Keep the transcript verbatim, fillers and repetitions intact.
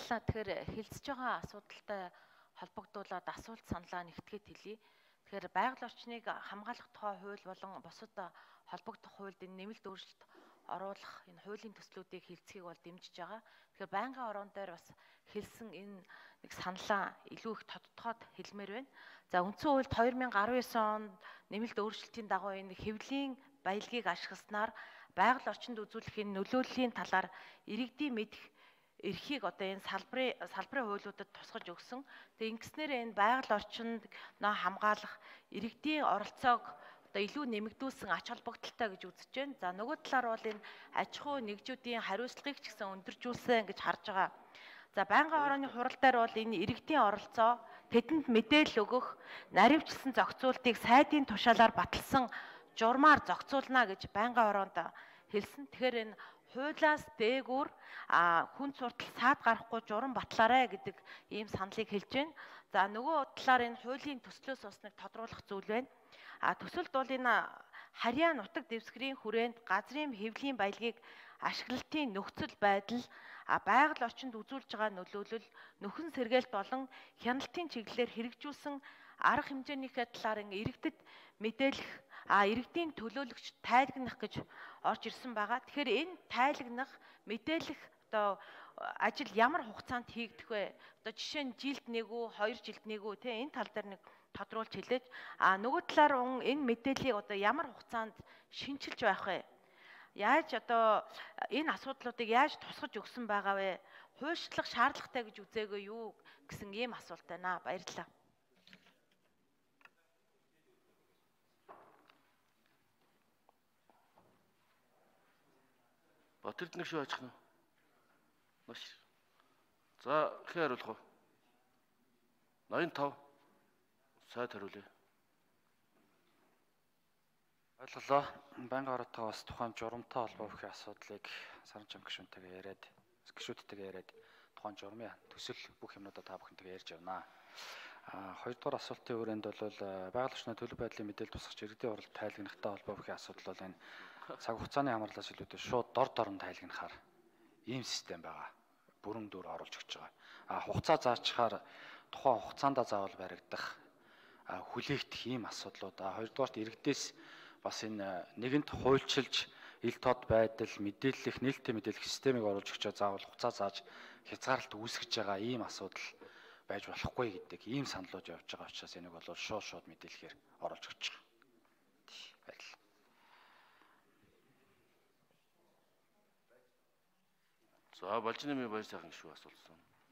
Баярлалаа. Тэгэхээр хэлцэж байгаа асуудалтай холбогдуулаад асуулт саналаа нэгтгэхэд хэлье. Тэгэхээр байгаль орчныг хамгаалах тухай хууль болон бусад холбогдох хуульд энэ нэмэлт өөрчлөлт оруулах энэ хуулийн төслүүдийг хэлцгийг бол дэмжиж байгаа. Тэгэхээр байнгын орон дээр бас хэлсэн энэ нэг саналаа илүү их тодтогоод хэлмээр байна. За үндсэн хуульд хоёр мянган араван девять онд нэмэлт өөрчлөлтийн дагуу энэ хэвлийн баялагийг ашигласнаар байгаль орчинд үзүүлэх нөлөөллийн талаар иргэдийн мэдэх эрхийг одоо энэ салбарын салбарын хуулиудад тусгаж өгсөн. Тэгээ ингэснээр энэ байгаль орчинд нөө хамгаалах иргэдийн оролцоог одоо илүү нэмэгдүүлсэн ач холбогдолтой гэж үзэж байна. За нөгөө талаар бол энэ аж ахуй нэгжүүдийн хариуцлагыг ч гэсэн өндөржүүлсэн гэж харж байгаа. За байнгын орооны хурал дээр бол энэ иргэдийн оролцоо, тэдэнд мэдээлэл өгөх, наривчлсан зохицуултыг сайдын тушаалаар баталсан журмаар зохицуулна гэж байнгын ороонд хэлсэн. Тэгэхээр энэ хуулиас дээгүүр а хүн суртал саад гарахгүй журам батлаарэ гэдэг ийм саналыг хэлж байна. За нөгөө талаар энэ хуулийн төслөөс бас нэг тодруулах зүйл байна. А төсөлд бол энэ харьяа нутаг дэвсгэрийн хүрээнд газрын хэвлийн баялагийг ашиглалтын нөхцөл байдал а байгаль орчинд үзүүлж байгаа нөлөөлөл нөхөн сэргээлт болон хяналтын чиглэлээр хэрэгжүүлсэн арга хэмжээнийхээ талаар иргэдэд мэдээлэх а иргэдийн төлөөлөгч тайлагнах гэж орж ирсэн байгаа. Тэгэхээр энэ тайлагнах мэдээлэх одоо ажил ямар хугацаанд хийгдэх вэ? Одоо жишээ нь жилд нэг үү, хоёр жилд нэг үү те энэ тал дээр нэг тодруулж хэлээж а нөгөө талаар энэ мэдээллийг одоо ямар хугацаанд шинжилж байх вэ? Яаж одоо энэ асуудлуудыг яаж тусгаж өгсөн байгаа вэ? Хуульчлах шаардлагатай гэж үзээгүй юу гэсэн ийм асуулт байна. Баярлалаа. Батэрд нэг шүү ажих нь. Маш. За хэн хариулах вэ? восемьдесят пять. Сайд хариулъя. Ойлголоо. Байнгын ороотойгоо бас тухайн журамтай холбоотой асуудлыг Саранчам гишүүнтэйгээ яриад, гишүүдтэйгээ яриад тухайн журмын төсөл бүх юмнуудаа та бүхэнтэйгээ ярьж явнаа. А хоёрдугаар асуултын хүрээнд бол байгаль орчны төлөв байдлын мэдээлэл тусгаж иргэдийн оролт тайлгнахтай холбоотой асуудал бол энэ цаг хугацааны хамаарлаас илүүтэй шууд дор дорн тайлгнахаар ийм систем байгаа. Бүрэн дүр оруулж өгч байгаа. А хугацаа заачаар тухайн хугацаанд заавал баригдах хүлээгдэх ийм асуудлууд. А хоёрдугаарт иргэдээс бас энэ нэгэнт хуульчилж ил тод байдал мэдээлэх нээлттэй мэдээлэх системийг оруулж өгчөө заавал хугацаа зааж хязгаарлалт үүсгэж байгаа ийм асуудал байж болохгүй гэдэг ийм саналууд явж байгаа учраас энийг бол шууд шууд мэдээлэхээр оруулж өгч байгаа. Баярлалаа. За Балжинамын баяр сайхан гишүү асуулсан.